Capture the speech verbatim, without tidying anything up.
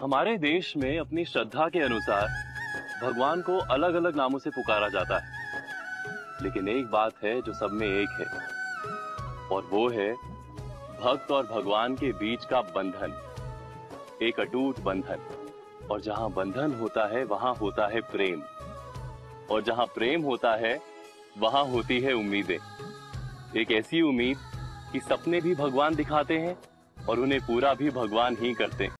हमारे देश में अपनी श्रद्धा के अनुसार भगवान को अलग अलग नामों से पुकारा जाता है, लेकिन एक बात है जो सब में एक है, और वो है भक्त और भगवान के बीच का बंधन, एक अटूट बंधन। और जहां बंधन होता है वहां होता है प्रेम, और जहां प्रेम होता है वहां होती है उम्मीदें। एक ऐसी उम्मीद कि सपने भी भगवान दिखाते हैं और उन्हें पूरा भी भगवान ही करते हैं।